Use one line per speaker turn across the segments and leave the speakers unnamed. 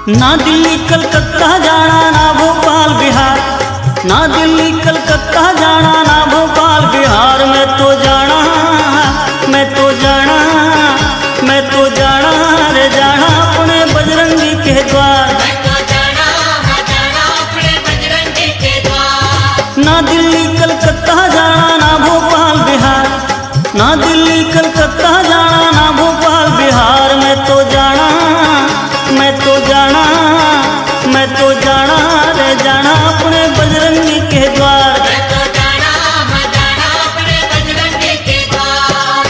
ना दिल्ली कलकत्ता जाना ना भोपाल बिहार, ना दिल्ली कलकत्ता जाना ना भोपाल बिहार। मैं तो जाना, मैं तो जाना, मैं तो जाना रे जाना अपने बजरंगी के द्वार।
मैं तो जाना, जाना अपने बजरंगी के द्वार।
ना दिल्ली कलकत्ता जाना ना भोपाल बिहार, ना दिल्ली कलकत्ता जाना ना भोपाल बिहार। मैं तो जाना, मैं तो जाना, मैं तो जाना रे जाना अपने बजरंगी के द्वार।
मैं तो जाना, जाना अपने बजरंगी के द्वार।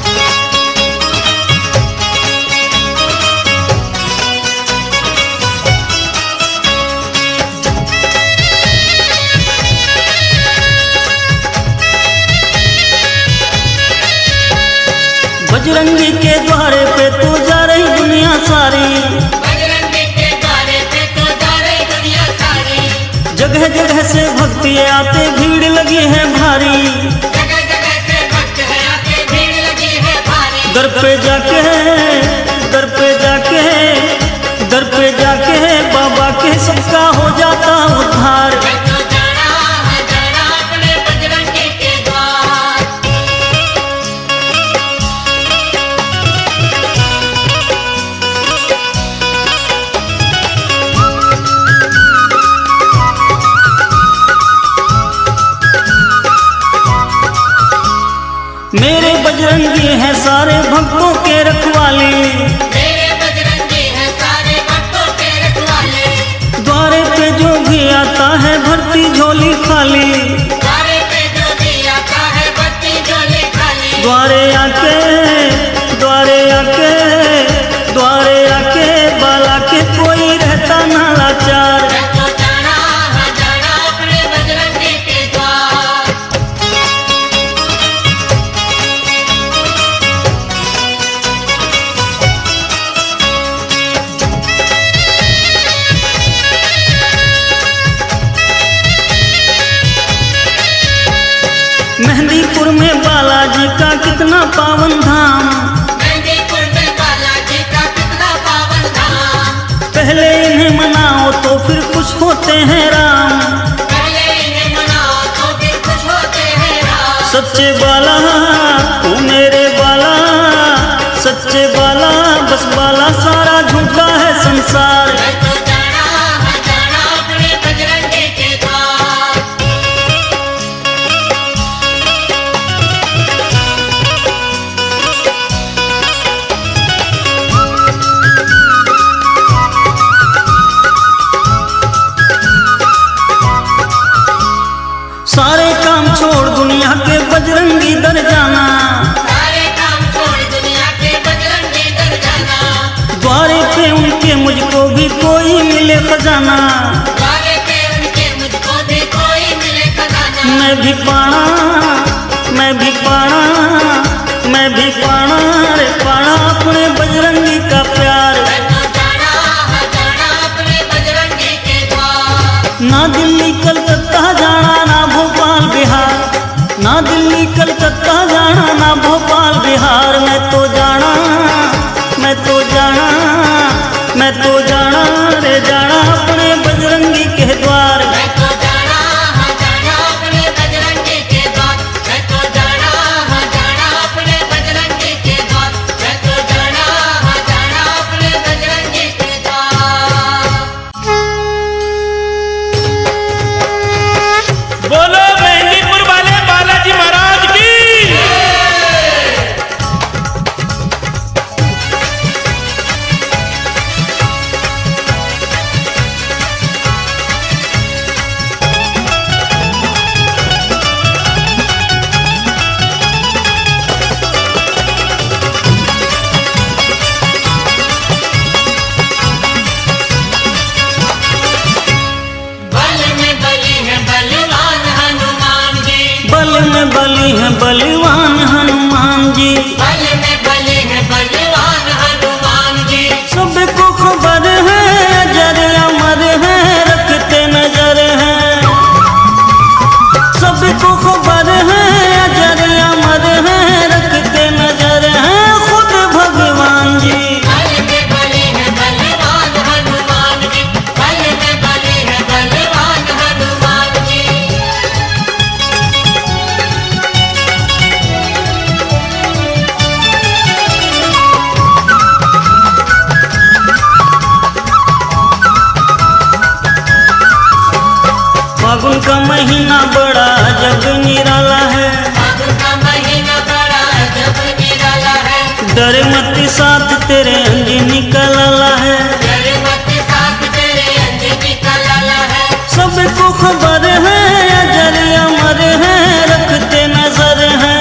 बजरंगी के द्वारे पे तो जा रही दुनिया सारी,
बजरंगी के द्वारे पे तो जा रही दुनिया सारी।
जगह जगह से भक्ति आते भीड़ लगी है भारी।
जगह जगह से भक्त है आते भीड़ लगी है भारी।
दर पे जाके, दर पे जाके, दर पे जाके बाबा के सबका हो जाता उद्धार।
मैं तो जाना, जाना अपने बजरंगी के द्वार।
मेरे बजरंगी हैं सारे भक्तों के रखवाले,
मेरे बजरंगी है सारे भक्तों के रखवाले।
द्वारे पे जो भी आता है भरती झोली खाली।
द्वारे पे जो भी आता है भर्ती झोली खाली।
द्वारे आके, द्वारे आके, द्वारे आके बाला के कोई रहता ना लाचार।
मैं तो जाना, जाना अपने बजरंगी के द्वार।
मेहंदीपुर में बालाजी का कितना पावन धाम,
मेहंदीपुर में बालाजी का कितना पावन धाम।
पहले इन्हें मनाओ तो फिर खुश होते हैं राम।
पहले इन्हें मनाओ तो फिर खुश होते हैं राम।
सच्चे बाला तू मेरे बाला, सच्चे बाला बस बाला सारा झूठा है संसार।
मैं तो जाना, जाना अपने बजरंगी के द्वार।
सारे काम छोड़ दुनिया के बजरंगी दर जाना,
सारे काम छोड़ दुनिया के बजरंगी दर जाना।
द्वारे पे उनके मुझको भी कोई मिले खजाना।
द्वारे पे उनके मुझको भी कोई मिले खजाना।
मैं भी पाना, मैं भी पाना, मैं भी पाना रे पाना अपने बजरंगी का प्यार।
मैं तो जाना, जाना अपने बजरंगी के द्वार।
ना दिल्ली कलकत्ता जाना ना भोपाल बिहार, ना दिल्ली कलकत्ता जाना ना भोपाल बिहार। मैं तो जाना, मैं तो जाना, मैं तो जाना रे जाना अपने बजरंगी के द्वार।
मैं तो जाना, जाना अपने बजरंगी के द्वार। मैं तो जाना, जाना अपने बजरंगी के द्वार। मैं तो जाना, जाना अपने बजरंगी के द्वार।
बोलो मेहंदीपुर वाले बालाजी महाराज की।
बल में बली है बलवान हनुमान जी।
बल में बली है बलवान हनुमान जी।
बल में बली है बलवान हनुमान जी।
सबको खबर है अजर अमर है रखते नजर है। सबको खबर है अजर अमर है रखते नजर है खुद भगवान जी।
बल में बली है बलवान हनुमान
महीना बड़ा जब निराला है,
फागुन का महीना बड़ा जब निराला है।
डर मत साथ तेरे अंज निकल आला है,
डर मत साथ तेरे अंज निकल आला है।
सबको खबर है अजर अमर है, रखते नजर है।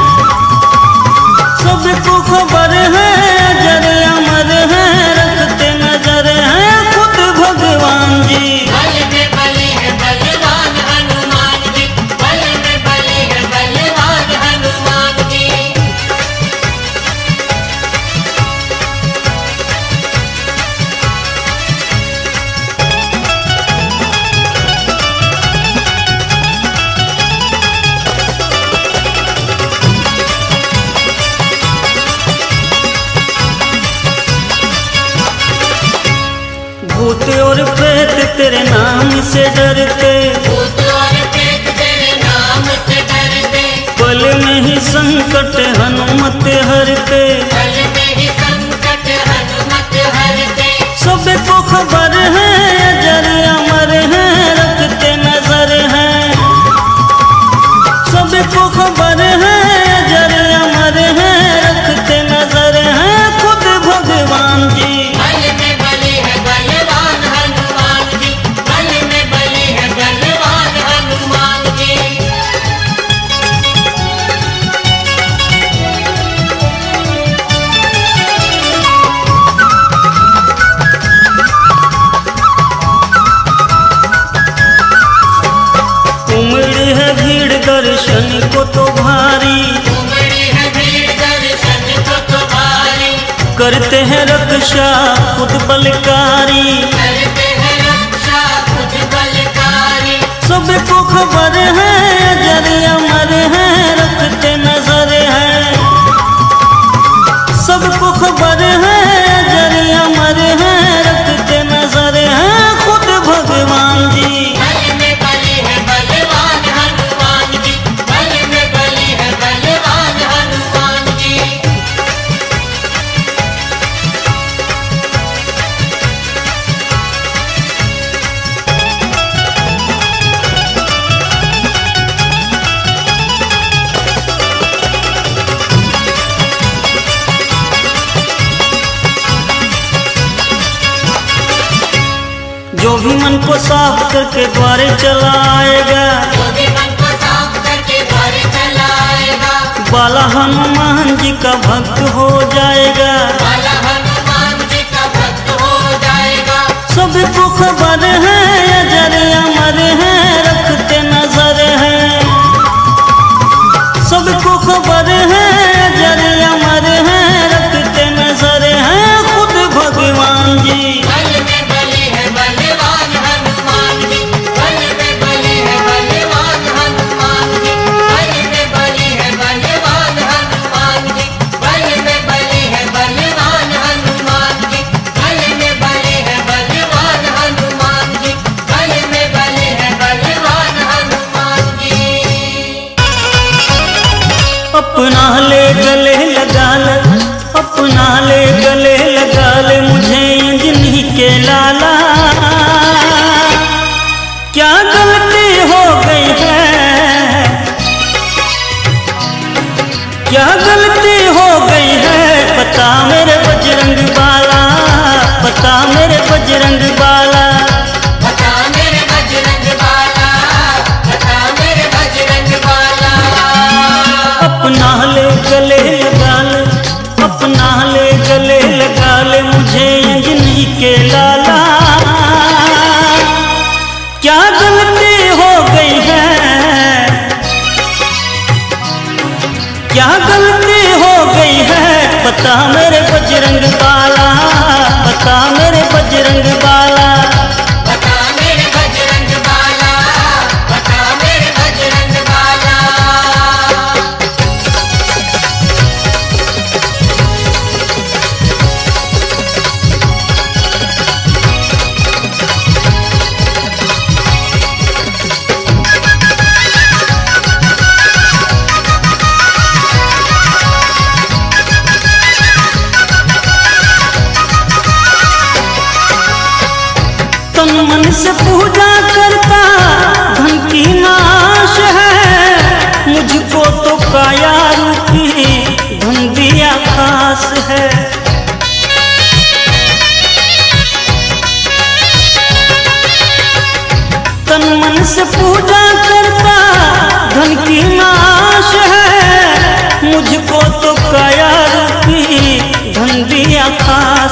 सबको खबर है अजर अमर है, रखते नजर है खुद भगवान जी।
बल में बली है बलवान हनुमान जी, बल में बली है बलवान हनुमान जी।
भूत और प्रेत तेरे नाम से डरते,
भूत और प्रेत तेरे नाम से डरते।
पल में ही संकट हनुमत हरते।
पल में ही संकट हनुमत हरते।
सबको खबर है अजर अमर है, रखते नजर है। सबको खबर है अजर अमर है, रखते नजर है खुद भगवान जी।
बल में बली है बलवान हनुमान जी, बल में बली है बलवान हनुमान जी।
उमड़ी है भीड़ दर्शन को तो भारी,
उमड़ी है भीड़ दर्शन को तो भारी।
करते हैं रक्षा खुद बलकारी।
करते हैं रक्षा खुद बलकारी।
सबको खबर है अजर अमर है, रखते नजर है। सबको खबर है अजर अमर है, रखते नजर है खुद भगवान जी।
बल में बली है बलवान हनुमान जी, बल में बली है बलवान हनुमान जी।
जो भी मन को साफ करके द्वारे चलाएगा,
जो भी मन को साफ करके द्वारे चलाएगा।
बाला हनुमान जी का भक्त हो जाएगा।
बाला हनुमान जी का भक्त हो जाएगा।
सबको खबर है अजर अमर है, रखते नजर है। सबको खबर है अजर अमर है, रखते नजर है खुद भगवान जी।
बल में बली है बलवान हनुमान जी, बल में बली है बलवान हनुमान जी। बल में बली है बलवान हनुमान जी, बल में बली है बलवान हनुमान जी। बल में बली है बलवान हनुमान जी, बल में बली है बलवान हनुमान जी।
अपना ले गले लगा ले, अपना ले गले लगा ले मुझे अंजनी के लाला। क्या गलती हो गई है, क्या गलती हो गई है, बता मेरे बजरंग बाला, बता मेरे बजरंग बाला।
बता मेरे बजरंग बाला, बता मेरे बजरंग बाला।
अपना ले गले लगा ले, अपना ले गले लगा ले मुझे अंजनी के लाला। क्या गलती हो गई है, क्या गलती हो गई है, बता मेरे बजरंग बाला, बता मेरे बजरंग बाला।
बता मेरे बजरंग बाला, बता मेरे बजरंग बाला।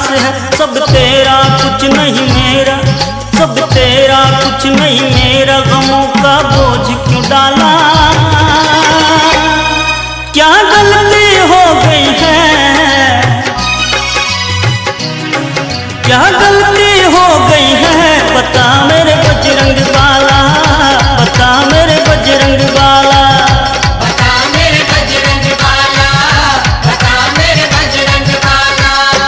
पास है। सब तेरा कुछ नहीं मेरा, सब तेरा कुछ नहीं मेरा, गमों का बोझ क्यों डाला। क्या गलती हो गई है, क्या गलती हो गई है, बता मेरे बजरंग बाला, बता मेरे बजरंग बाला।
बता मेरे बजरंग बाला, बता मेरे बजरंग बाला।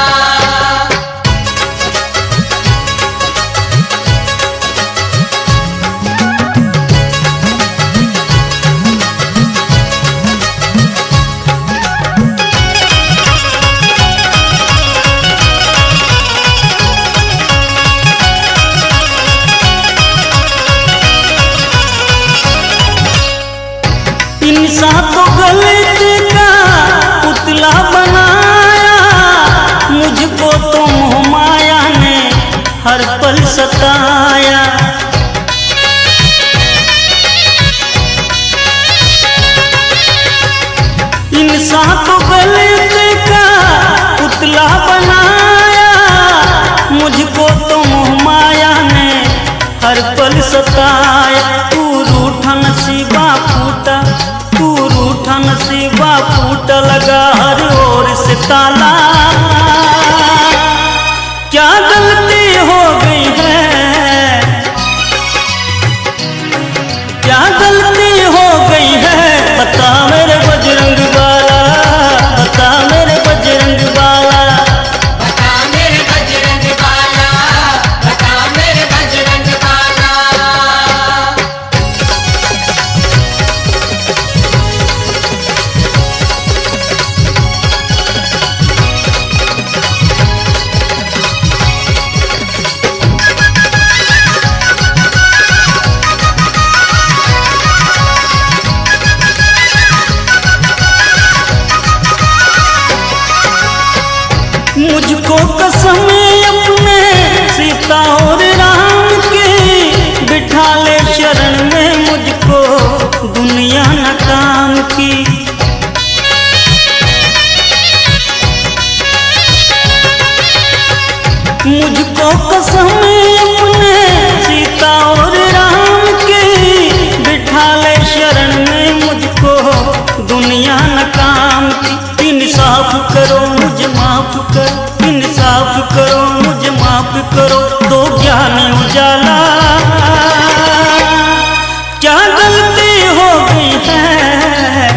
इंसान तो गलती का पुतला बनाया, मुझको तो मोह माया ने हर पल सताया। इंसान तो गलती का पुतला बनाया, मुझको तो मोह माया ने हर पल सताया। तू रूठा नसीबा फूटा, तू रूठा नसीबा फूटा, लगा हर ओर से ताला। क्या गलती हो गई है, क्या गलती हो गई है, बता मेरे बजरंग बाला, बता मेरे बजरंग बाला।
बता मेरे बजरंग बाला, बता मेरे बजरंग बाला।
मुझको कसम अपने सीता और राम की, बिठा ले शरण में मुझको दुनिया न काम की। मुझको कसम अपने सीता और राम की, बिठा ले शरण में मुझको दुनिया न काम की। इंसाफ करो मुझे माफ करो, इंसाफ करो मुझे माफ करो, दो ज्ञान उजाला। क्या गलती हो गई है,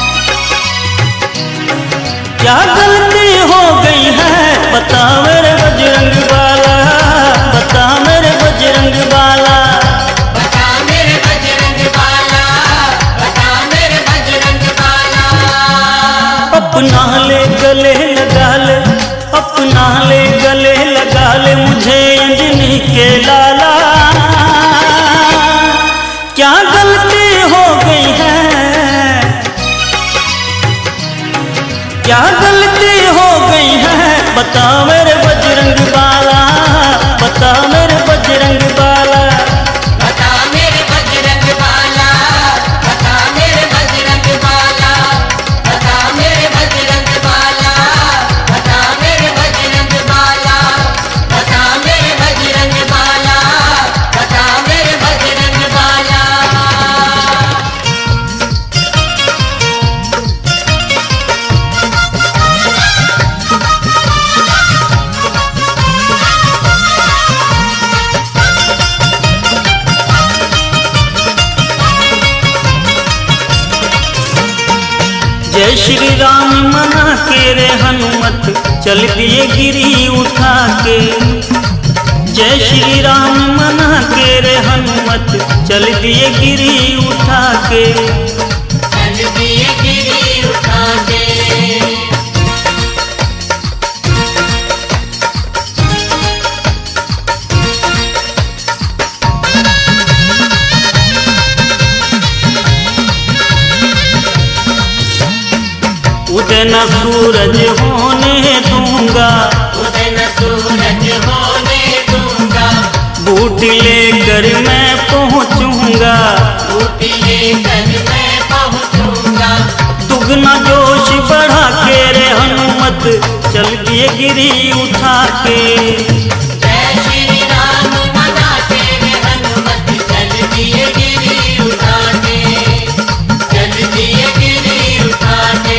क्या गलती हो गई है, बता मेरे बजरंग बाला, बता मेरे बजरंग बाला।
बता मेरे बजरंग बाला, बता मेरे बजरंग बाला।
अपना ले गले लगा ले, अपना ले गले लगा ले, मुझे अंजनी के लाला। क्या गलती हो गई है, क्या गलती हो गई है, बता मेरे बजरंग बाला, बता मेरे बजरंग बाला।
बता मेरे बजरंग बाला, बता मेरे बजरंग बाला। बता मेरे बजरंग बाला, बता मेरे बजरंग बाला। बता मेरे बजरंग बाला, बता मेरे बजरंग बाला।
जय श्री राम मना के रे हनुमत, चल दिए गिरी उठा के। जय श्री राम मना के रे हनुमत, चल दिए गिरी उठा के।
चल दिए गिरी उठा के।
उदय न सूरज होने दूंगा,
उदय न सूरज होने दूंगा।
बूटी लेकर मैं पहुंचूंगा,
बूटी लेकर मैं पहुंचूंगा।
दुगना जोश बढ़ा के रे हनुमत, हनुमत चल दिए गिरी उठा के।
जय श्री राम मनाते रे हनुमत चल दिए गिरी उठा के, चल दिए गिरी उठा के।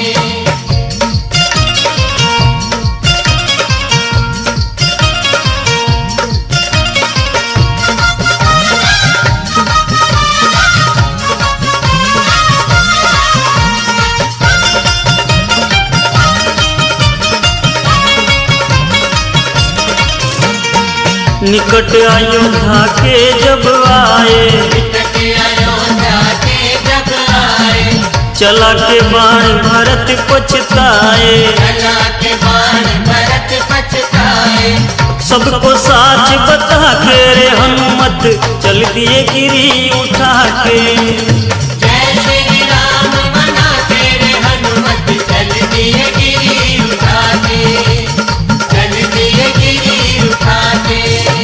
निकट अयोध्या के जब आए,
निकट अयोध्या के जब आए,
चला के बाण भरत पछताए।
चला के बाण भरत पछताए।
सबको साच बता के रे हनुमत चल दिए गिरी उठा के।
जय श्री राम मनाते रे हनुमत चल दिए गिरी उठा के, चल दिए गिरी उठा के।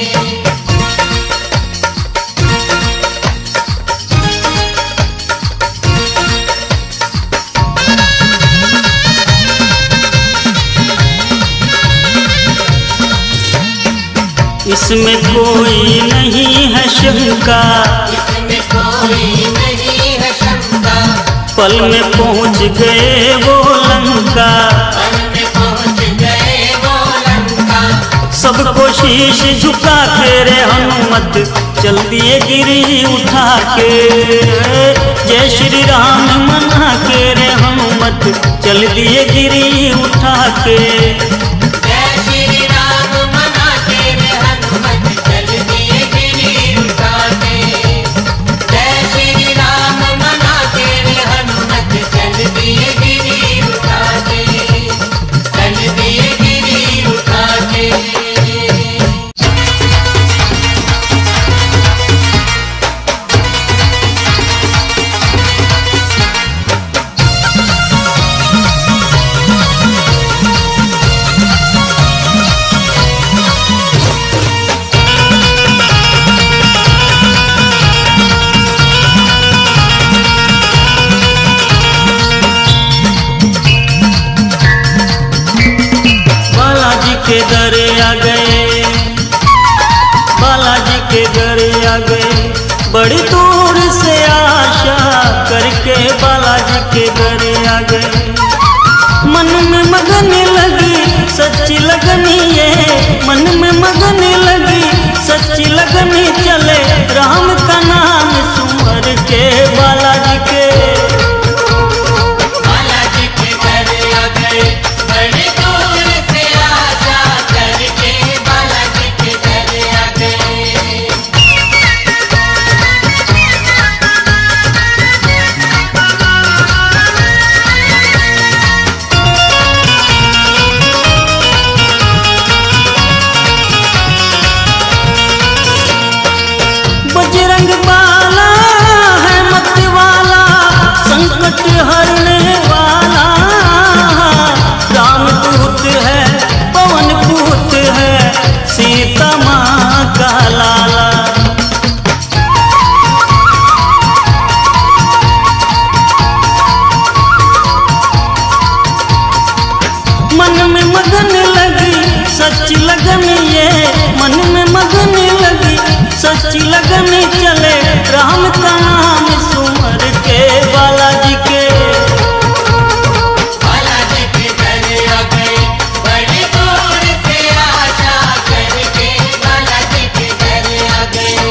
इसमें कोई नहीं है शंका,
इसमें कोई नहीं है शंका,
पल में पहुंच गए वो लंका।
पल में पहुंच गए वो लंका।
सबको शीश झुका के रे हनुमत चल दिए गिरी उठा के। जय श्री राम मना के रे हनुमत चल दिए गिरी उठा के।
जय श्री राम मनाते रे हनुमत चल दिए गिरी उठा के। जय श्री राम मनाते रे हनुमत चल दिए गिरी उठा के, चल दिए गिरी उठा के।
बालाजी के दर आ गए, बालाजी के दर आ गए, बड़ी दूर से आशा करके बालाजी के दर आ गए। मन में मगन लगी सच्ची लगनी ये, मन में मगन लगी सच्ची लगनी चले राम का नाम सुमर के बालाजी के।
बालाजी के घर आ गए, बड़ी दूर से आशा करके बालाजी के घर आ गए।
बजरंग बाला है मत वाला, संकट हरने वाला, रामदूत है पवन पूत है, सीता माँ का लाला। मन में मगन लगी सच्ची लगन ये, मन में मगन लगी सच्ची लगन चले राम का नाम सुमर के बालाजी के।
बालाजी के घर आ गए, बड़ी दूर से आशा करके बालाजी के घर आ गए।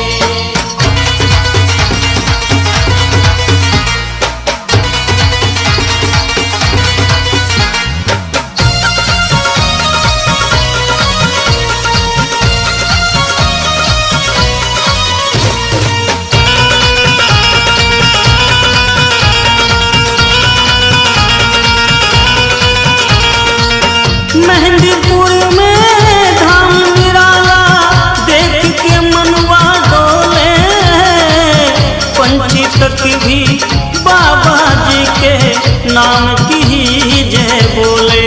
मेहंदीपुर में धाम निराला देख के मनवा डोले, पंछी तक भी बाबा जी के नाम की ही जय बोले।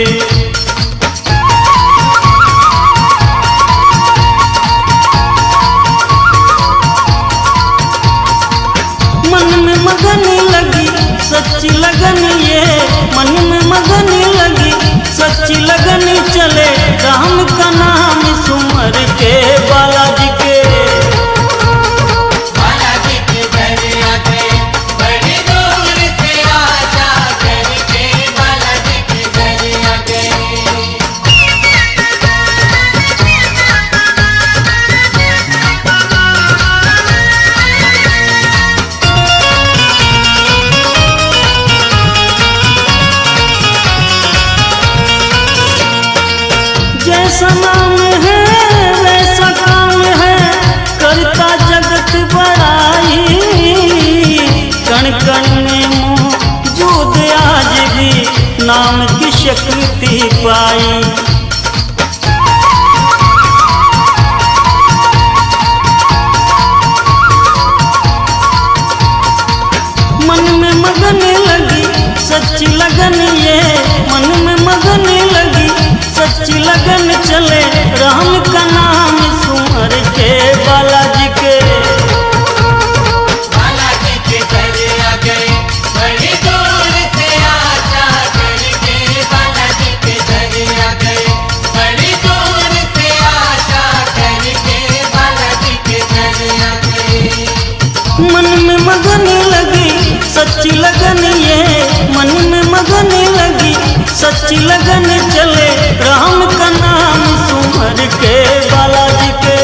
मन में मगन लगी सच्ची लगन ये, मन में मगन लगी सच्ची लगन चले राम का नाम सुमर के बालाजी के।
बालाजी के घर आ गए बड़ी दूर से आशा करके, बालाजी के घर आ गए।
जैसा नाम है वैसा काम है, करता जगत बड़ाई। कण कण में मौजूद आज भी नाम की शक्ति पाई। मन में मगन लगी सच्ची लगन ये, मन में मगन लगी सच्ची लगन चले राम का नाम सुमर के बालाजी के।
बालाजी के घर आ गए बड़ी दूर से आशा करके, बालाजी के घर आ गए बड़ी दूर से आशा करके, बालाजी के घर आ गए।
मन में मगन लगी सच्ची लगन ये, मन में मगन लगी सच्ची लगन चले राम का नाम सुमर के बालाजी के।